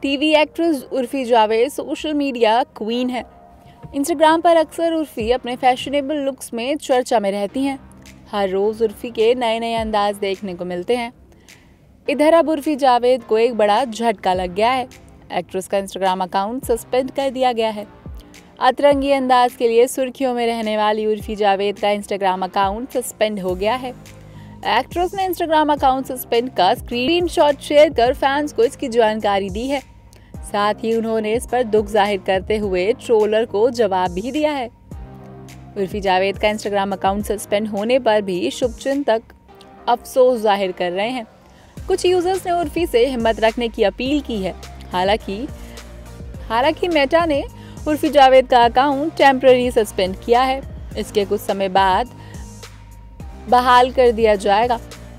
TV actress Urfi Javed social media queen है। Instagram पर अक्सर उर्फी अपने फैशनेबल लुक्स में चर्चा में रहती हैं। हर रोज उर्फी के नए नए अंदाज देखने को मिलते हैं। इधर अब उर्फी जावेद को एक बड़ा झटका लग गया है। एक्ट्रेस का इंस्टाग्राम अकाउंट सस्पेंड कर दिया गया है। अतरंगी अंदाज के लिए सुर्खियों में रहने वाली उर्फी जावेद का इंस्टाग्राम अकाउंट सस्पेंड हो गया है। एक्ट्रेस ने इंस्टाग्राम अकाउंट सस्पेंड का स्क्रीनशॉट शेयर कर फैंस को इसकी जानकारी दी है। साथ ही उन्होंने इस पर दुख जाहिर करते हुए ट्रोलर को जवाब भी दिया है। उर्फी जावेद का इंस्टाग्राम अकाउंट सस्पेंड होने पर भी शुभचिंतक अफसोस जाहिर कर रहे हैं। कुछ यूजर्स ने उर्फी से हिम्मत रखने की अपील की है। हालांकि मेटा ने उर्फी जावेद का अकाउंट टेम्पररी सस्पेंड किया है। इसके कुछ समय बाद बहाल कर दिया जाएगा।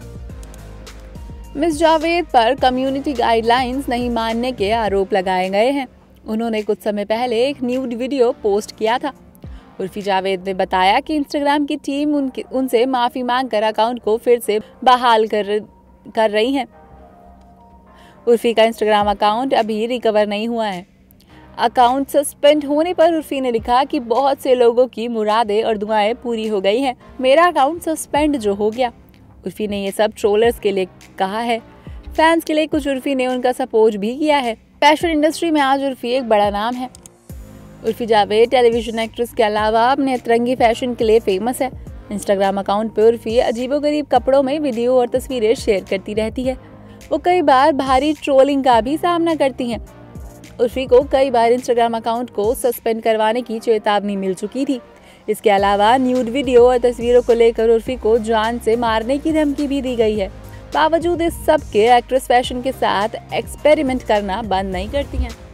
मिस जावेद पर कम्युनिटी गाइडलाइंस नहीं मानने के आरोप लगाए गए हैं। उन्होंने कुछ समय पहले एक न्यूड वीडियो पोस्ट किया था। उर्फी जावेद ने बताया कि इंस्टाग्राम की टीम उनसे माफी मांगकर अकाउंट को फिर से बहाल कर रही है। उर्फी का इंस्टाग्राम अकाउंट अभी रिकवर नहीं हुआ है। अकाउंट सस्पेंड होने पर उर्फी ने लिखा कि बहुत से लोगों की मुरादें और दुआएं पूरी हो गई हैं। मेरा अकाउंट सस्पेंड जो हो गया। उर्फी ने ये सब ट्रोलर्स के लिए कहा है। फैंस के लिए कुछ उर्फी ने उनका सपोर्ट भी किया है। फैशन इंडस्ट्री में आज उर्फी एक बड़ा नाम है। उर्फी जावेद टेलीविजन एक्ट्रेस के अलावा अपने अतरंगी फैशन के लिए फेमस है। इंस्टाग्राम अकाउंट पर उर्फी अजीबोगरीब कपड़ों में वीडियो और तस्वीरें शेयर करती रहती है। वो कई बार भारी ट्रोलिंग का भी सामना करती हैं। उर्फी को कई बार इंस्टाग्राम अकाउंट को सस्पेंड करवाने की चेतावनी मिल चुकी थी। इसके अलावा न्यूड वीडियो और तस्वीरों को लेकर उर्फी को जान से मारने की धमकी भी दी गई है। बावजूद इस सब के एक्ट्रेस फैशन के साथ एक्सपेरिमेंट करना बंद नहीं करती हैं।